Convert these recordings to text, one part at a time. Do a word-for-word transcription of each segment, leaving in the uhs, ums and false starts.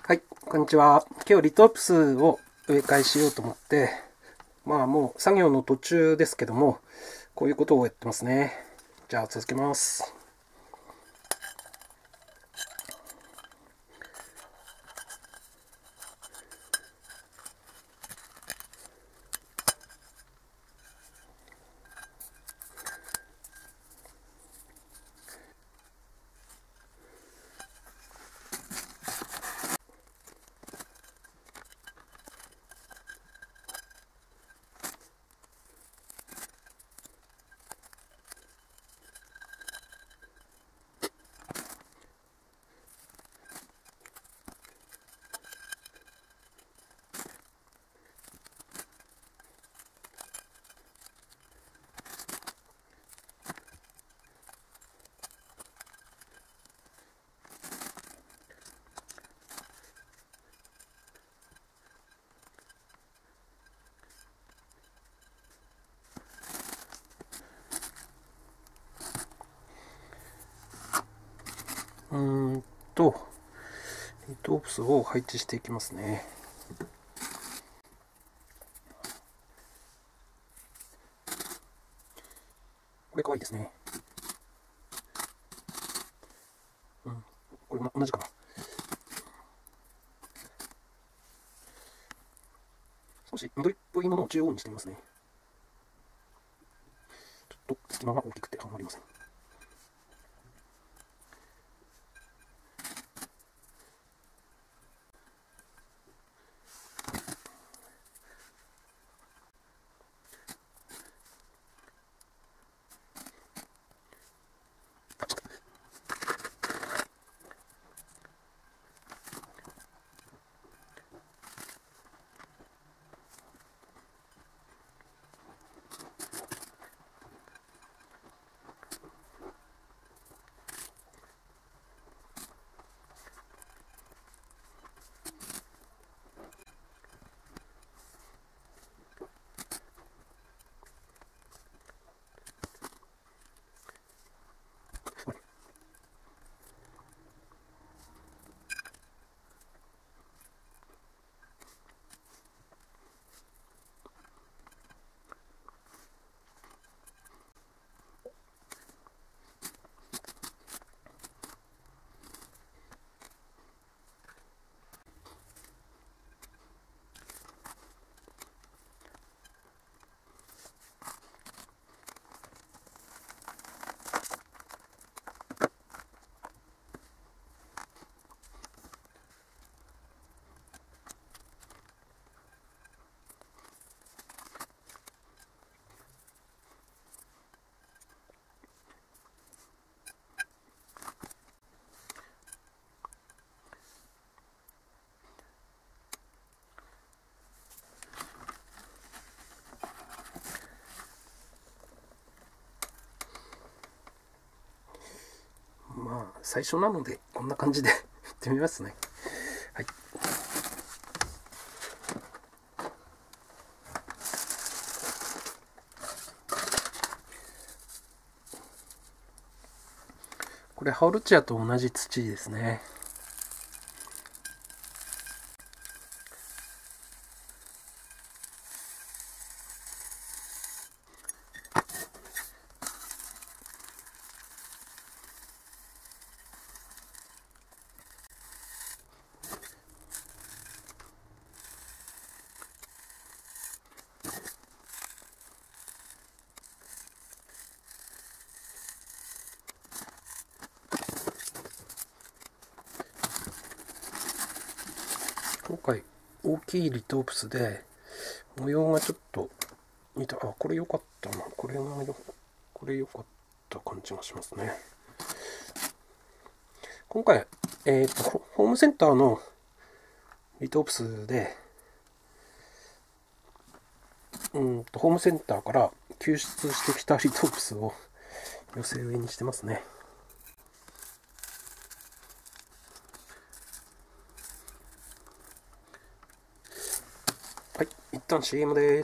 はい、こんにちは。今日リトープスを植え替えしようと思って、まあもう作業の途中ですけども、こういうことをやってますね。じゃあ続けます。うーんと、リトープスを配置していきますね。これかわいいですね。うん、これも同じかな。少し緑っぽいものを中央にしてみますね。ちょっと隙間が大きくてはまりません。まあ最初なのでこんな感じでやってみますね。はい。これハオルチアと同じ土ですね。今回大きいリトープスで模様がちょっと似た、あ、これ良かったな。これがよ、これ良かった感じがしますね。今回、えっと、ホームセンターのリトープスで、うんと、ホームセンターから救出してきたリトープスを寄せ植えにしてますね。はい、一旦 シーエム です。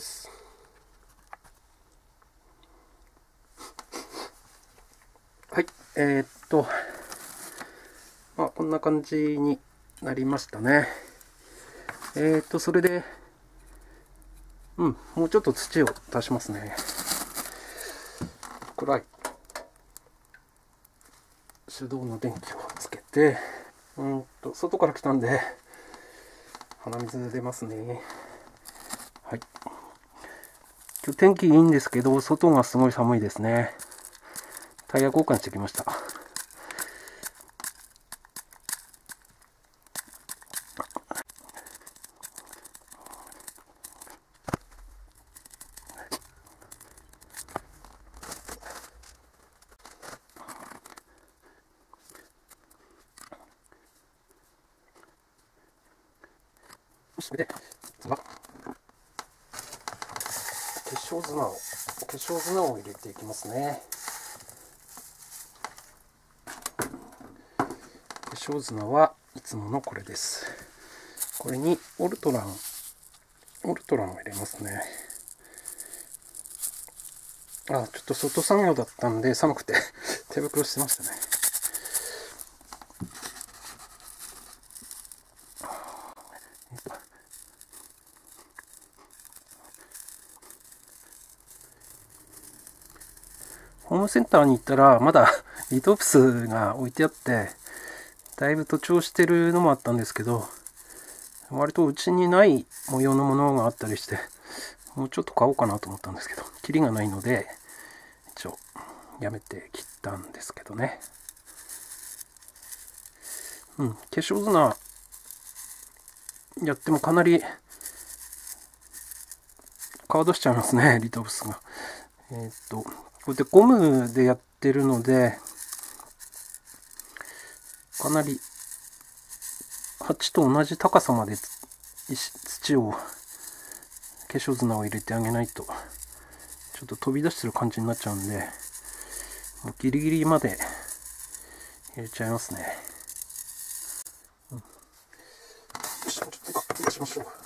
はい、えー、っと、まあ、こんな感じになりましたね。えっと、それで、うん、もうちょっと土を足しますね。暗い。手動の電気をつけて、うんと、外から来たんで、鼻水出ますね。はい。今日天気いいんですけど、外がすごい寒いですね。タイヤ交換してきました。それで、次は、化粧砂を、化粧砂を入れていきますね。化粧砂はいつものこれです。これにオルトラン、オルトランを入れますね。あ、ちょっと外作業だったんで寒くて手袋してましたね。ホームセンターに行ったらまだリトープスが置いてあって、だいぶ徒長してるのもあったんですけど、割とうちにない模様のものがあったりして、もうちょっと買おうかなと思ったんですけど、キリがないので一応やめて切ったんですけどね。うん、化粧砂やってもかなりカードしちゃいますね、リトープスが。えー、っとこうやってゴムでやってるので、かなり鉢と同じ高さまで土を、化粧砂を入れてあげないとちょっと飛び出してる感じになっちゃうんで、もうギリギリまで入れちゃいますね。うん、よし、ちょっとか出しましょう。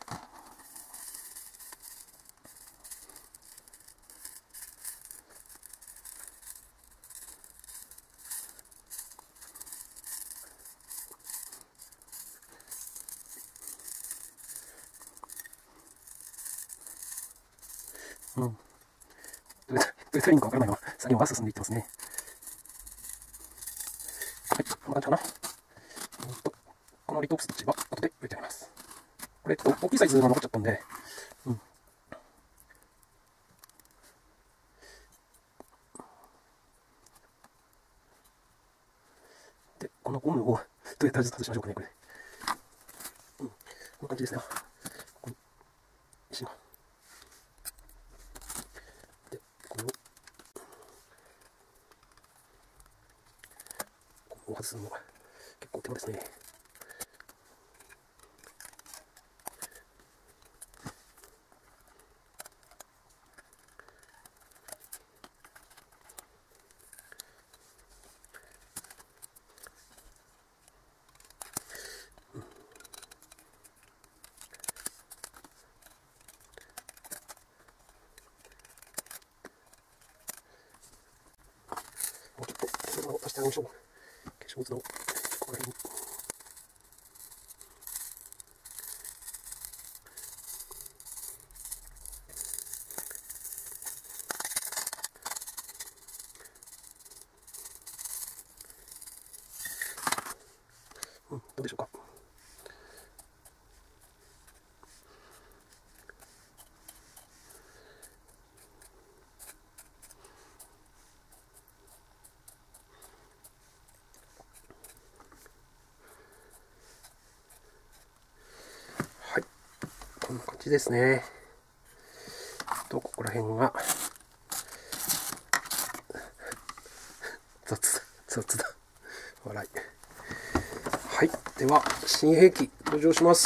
うん。どうやったらいいのかわからないまま作業が進んでいってますね。はい、こんな感じかな。このリトープス土は後で植えてあります。これちょっと大きいサイズが残っちゃったんで、うん。で、このゴムをどうやって外しましょうかね、これ。うん、こんな感じですね。ここに石が。で、これを、ここを外すのが結構手間ですね。もうちょっと手間を足してあげましょう。化粧砂をここら辺に。うん、どうでしょうか。はい、こんな感じですね。と、ここら辺が雑だ、雑だ。笑い。はい、では新兵器登場します。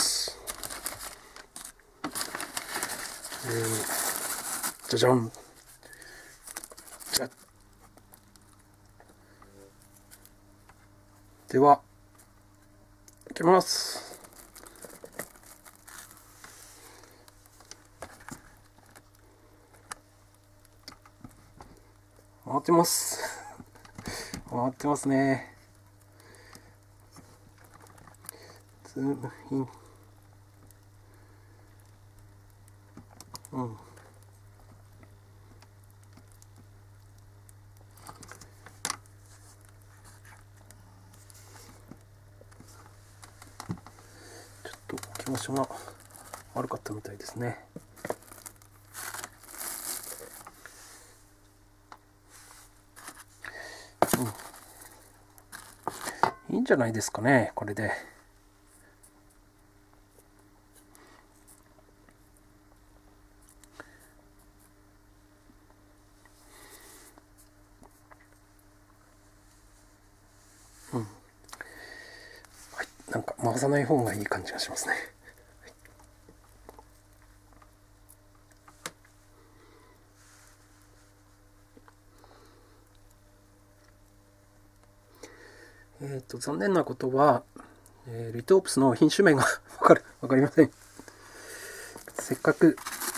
えー、じゃじゃん。じゃでは開けます。回ってます回ってますね。 ズームイン。うん。ちょっと置き場所が悪かったみたいですね。うん、いいんじゃないですかね、これで。うん。はい、なんか回さない方がいい感じがしますね。えっと、残念なことは、えー、リトープスの品種名がわかる、わかりません。せっかく、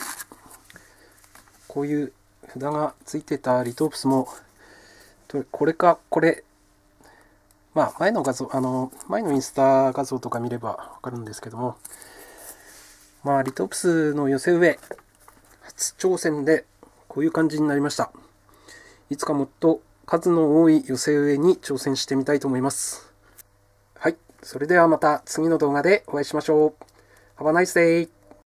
こういう札がついてたリトープスも、これか、これ、まあ、前の画像、あの、前のインスタ画像とか見ればわかるんですけども、まあ、リトープスの寄せ植え、初挑戦で、こういう感じになりました。いつかもっと数の多い寄せ植えに挑戦してみたいと思います。はい。それではまた次の動画でお会いしましょう。Have a nice day!